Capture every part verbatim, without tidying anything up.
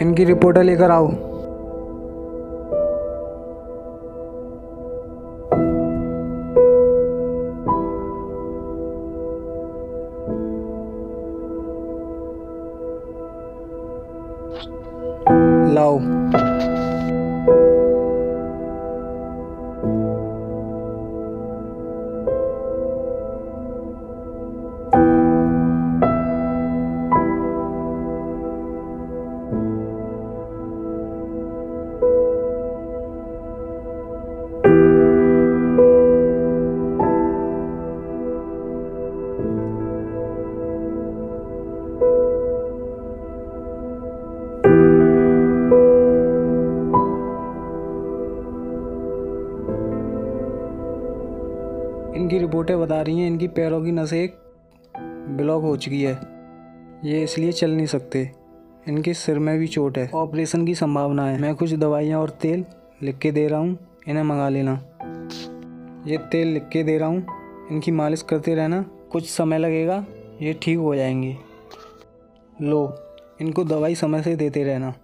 इनकी रिपोर्टें लेकर आओ। लाओ। इनकी रिपोर्टें बता रही हैं इनकी पैरों की नसें ब्लॉक हो चुकी है, ये इसलिए चल नहीं सकते। इनके सिर में भी चोट है, ऑपरेशन की संभावना है। मैं कुछ दवाइयाँ और तेल लिख के दे रहा हूँ, इन्हें मंगा लेना। ये तेल लिख के दे रहा हूँ, इनकी मालिश करते रहना, कुछ समय लगेगा, ये ठीक हो जाएंगे। लो, इनको दवाई समय से देते रहना।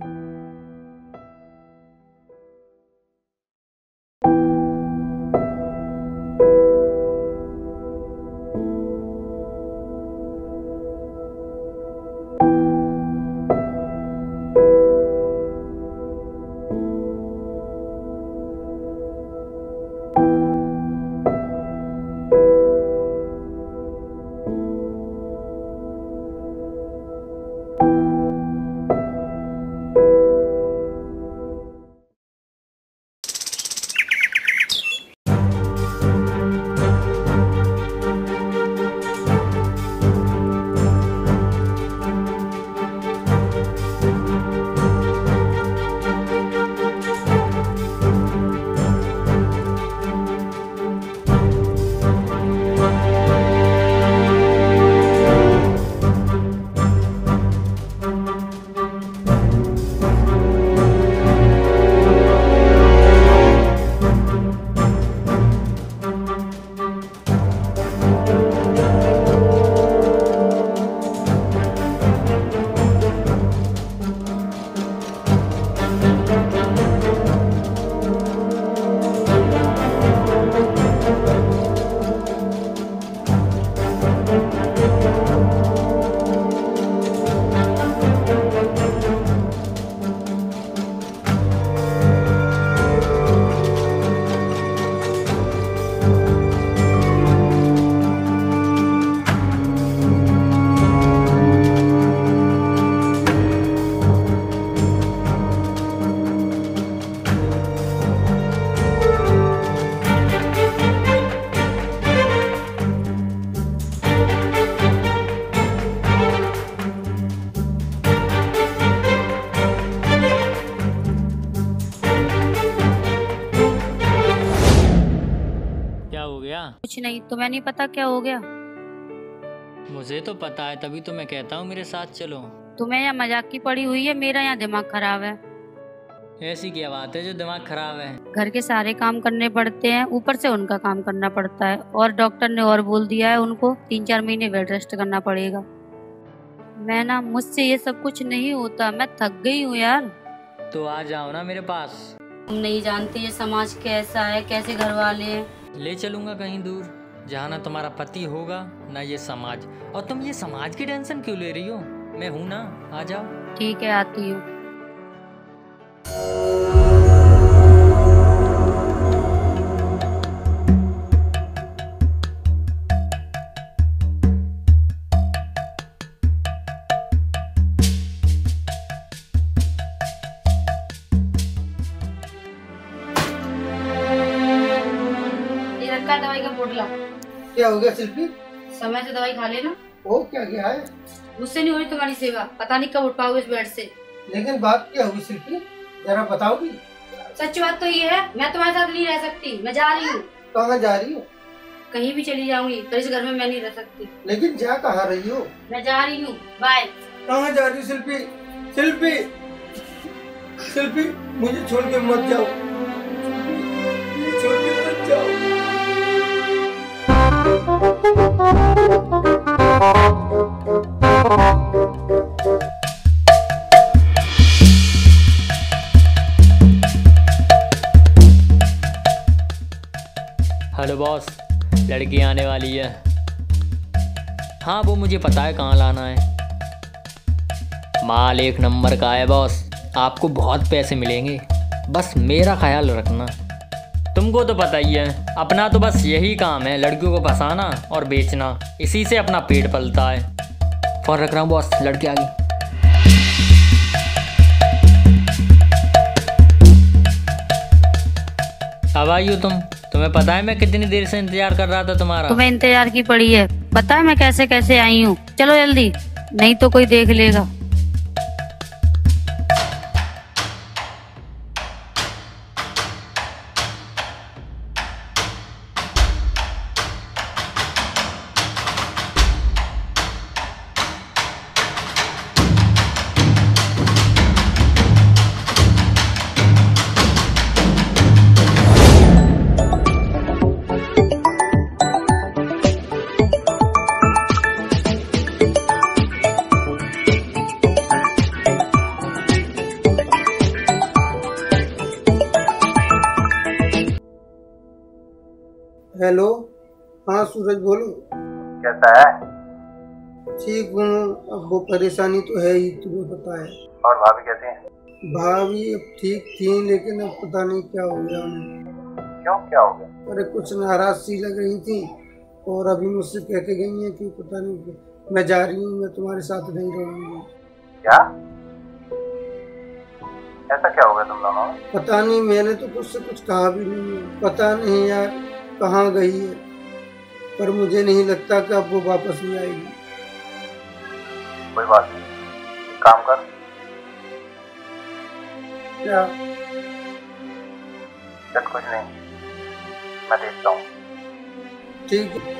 कुछ नहीं, तुम्हें नहीं पता क्या हो गया? मुझे तो पता है, तभी तो मैं कहता हूँ मेरे साथ चलो। तुम्हें यहाँ मजाक की पड़ी हुई है, मेरा यहाँ दिमाग खराब है। ऐसी क्या बात है जो दिमाग खराब है? घर के सारे काम करने पड़ते हैं, ऊपर से उनका काम करना पड़ता है, और डॉक्टर ने और बोल दिया है उनको तीन चार महीने बेड रेस्ट करना पड़ेगा। मैं ना, मुझसे ये सब कुछ नहीं होता, मैं थक गई हूँ यार। तो आ जाओ ना मेरे पास। तुम नहीं जानते ये समाज कैसा है, कैसे घर वाले हैं। ले चलूंगा कहीं दूर, जहाँ ना तुम्हारा पति होगा ना ये समाज। और तुम ये समाज की टेंशन क्यों ले रही हो? मैं हूं ना, आ जाओ। ठीक है, आती हूँ। दवाई का बोतला। क्या हो गया शिल्पी? समय से दवाई खा लेना। ओ, क्या क्या है? मुझसे नहीं हो रही तुम्हारी सेवा, पता नहीं कब उठ पाओगे इस बेड से। लेकिन बात क्या हुई शिल्पी, जरा बताओगी? सच बात तो ये है, मैं तुम्हारे साथ नहीं रह सकती, मैं जा रही हूँ। कहाँ जा रही हो? कहीं भी चली जाऊंगी, पर इस घर में मैं नहीं रह सकती। लेकिन जा कहाँ रही हो? मैं जा रही हूँ, बाय। कहाँ जा रही हो शिल्पी? शिल्पी, शिल्पी, मुझे छोड़ के मत जाओ, छोड़ के मत जाओ। दो बॉस, लड़की आने वाली है। हाँ वो मुझे पता है कहाँ लाना है। माल एक नंबर का है बॉस, आपको बहुत पैसे मिलेंगे, बस मेरा ख्याल रखना। तुमको तो पता ही है, अपना तो बस यही काम है, लड़कियों को फंसाना और बेचना, इसी से अपना पेट पलता है। फोन रख रहा हूँ बॉस, लड़की आ गई। अब आई हो तुम? तुम्हें पता है मैं कितनी देर से इंतजार कर रहा था तुम्हारा। तुम्हें इंतजार की पड़ी है, पता है मैं कैसे कैसे आई हूँ। चलो जल्दी, नहीं तो कोई देख लेगा। हेलो, हाँ सूरज बोलो। कैसा है? ठीक हूँ, अब वो परेशानी तो है ही, तुम्हें पता है। और भाभी कैसी हैं? भाभी अब ठीक थी, लेकिन अब पता नहीं क्या हो गया उन्हें। क्यों, क्या हो गया? अरे कुछ नाराज सी लग रही थी और अभी मुझसे कह के गई हैं कि पता नहीं मैं जा रही हूँ, मैं तुम्हारे साथ नहीं रहूँगी। क्या? ऐसा क्या हो गया तुम दोनों? पता नहीं, मैंने तो तुझसे कुछ कहा भी नहीं है। पता नहीं यार कहाँ गई है, पर मुझे नहीं लगता कि अब वो वापस नहीं आएगी। कोई बात नहीं, काम कर। क्या? चल कुछ नहीं, मैं देखता हूँ। ठीक है।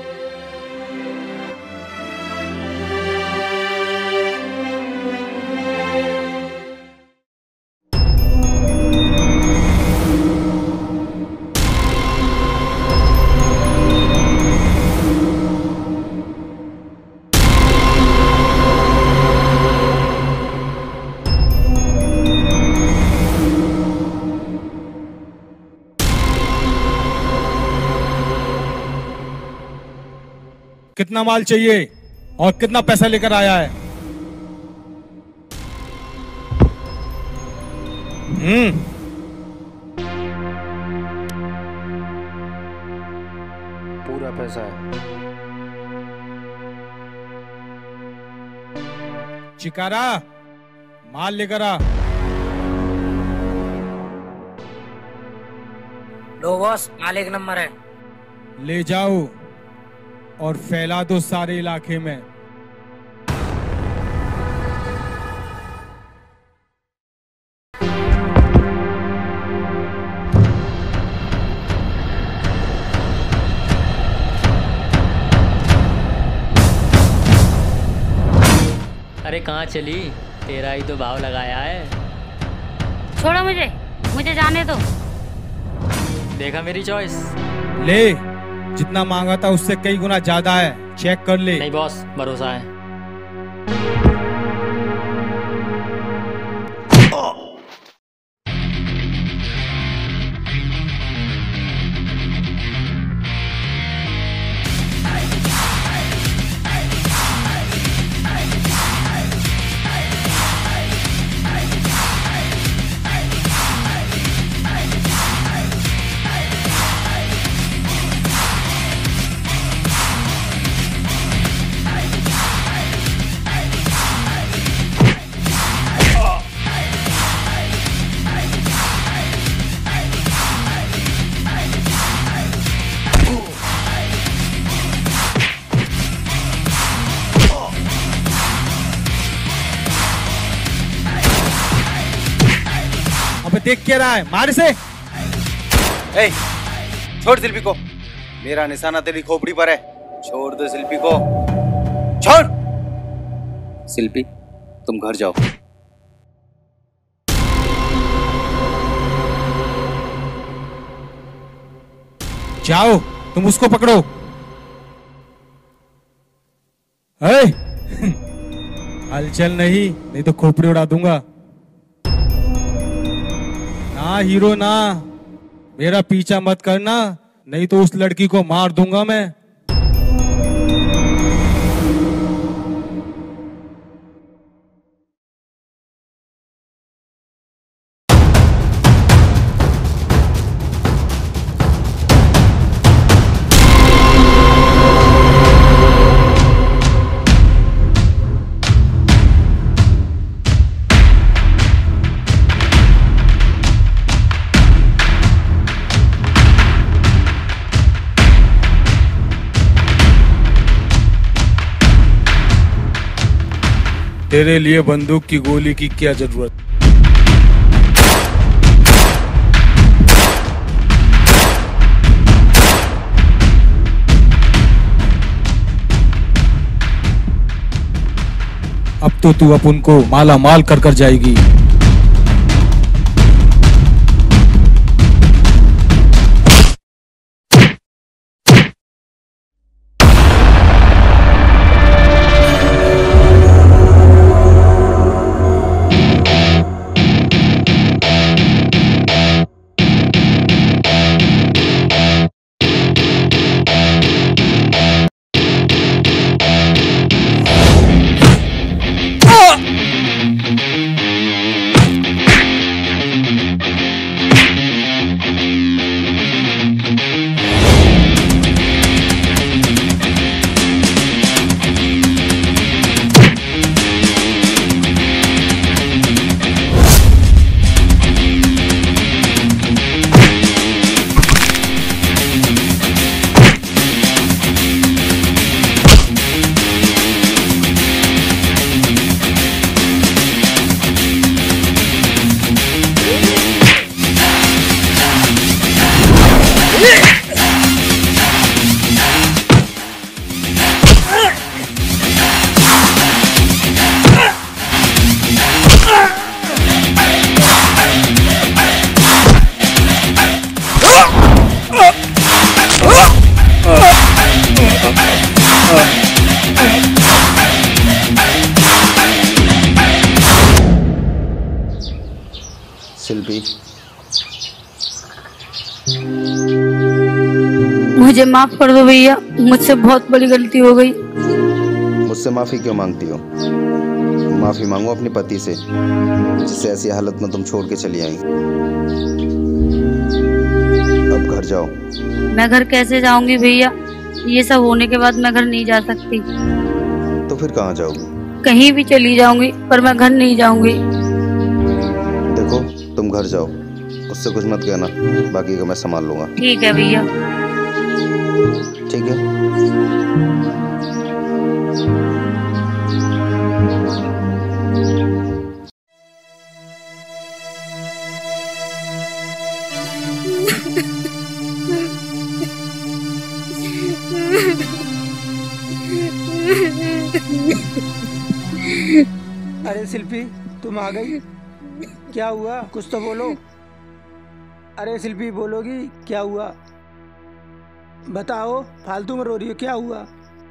कितना माल चाहिए और कितना पैसा लेकर आया है? हम्म पूरा पैसा है। चिकारा, माल लेकर आ। लो बॉस, माल एक नंबर है। ले जाओ और फैला दो सारे इलाके में। अरे कहाँ चली? तेरा ही तो भाव लगाया है। छोड़ो मुझे, मुझे जाने दो। देखा मेरी चॉइस? ले, जितना मांगा था उससे कई गुना ज्यादा है, चेक कर ले। नहीं बॉस, भरोसा है। देख क्या रहा है, मार से। ए, छोड़ शिल्पी को, मेरा निशाना तेरी खोपड़ी पर है। छोड़ दो शिल्पी को, छोड़। शिल्पी तुम घर जाओ। जाओ, तुम उसको पकड़ो। ए, हलचल नहीं, नहीं तो खोपड़ी उड़ा दूंगा। ना हीरो ना, मेरा पीछा मत करना, नहीं तो उस लड़की को मार दूंगा मैं। तेरे लिए बंदूक की गोली की क्या जरूरत? अब तो तू अपन को माला माल कर कर जाएगी। शिल्पी, मुझे माफ कर दो भैया, मुझसे बहुत बड़ी गलती हो गई। मुझसे माफी क्यों मांगती हो? माफी मांगो अपने पति से, जिसे ऐसी हालत में तुम छोड़ के चली आई। अब घर जाओ। मैं घर कैसे जाऊंगी भैया? ये सब होने के बाद मैं घर नहीं जा सकती। तो फिर कहाँ जाओगी? कहीं भी चली जाऊंगी, पर मैं घर नहीं जाऊंगी। देखो, तुम घर जाओ, उससे कुछ मत कहना, बाकी का मैं संभाल लूंगा। ठीक है भैया। ठीक है। अरे शिल्पी, तुम आ गई? क्या हुआ? कुछ तो बोलो। अरे शिल्पी, बोलोगी? क्या हुआ बताओ, फालतू में रो रही हो, क्या हुआ?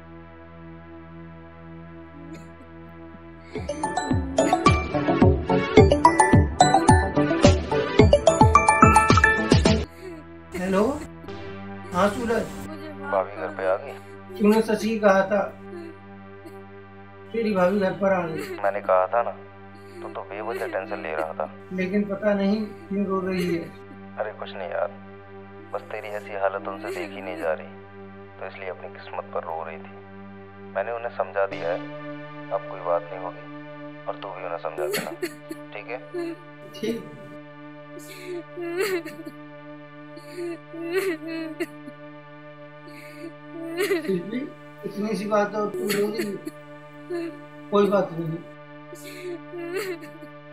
हेलो, हाँ सूरज। भाभी घर पे आ गई? तूने सच ही कहा था, तेरी भाभी घर पर आ गई। मैंने कहा था ना, तू तो बेवजह टेंशन ले रहा था। लेकिन पता नहीं क्यों रो रही है। अरे कुछ नहीं यार, बस तेरी ऐसी हालत उनसे देखी नहीं जा रही, तो इसलिए अपनी किस्मत पर रो रही थी। मैंने उन्हें समझा दिया है, अब कोई बात नहीं होगी, और तू भी उन्हें समझा देना, ठीक है? ठीक। इतनी सी बात है और तू रो रही है? कोई बात नहीं।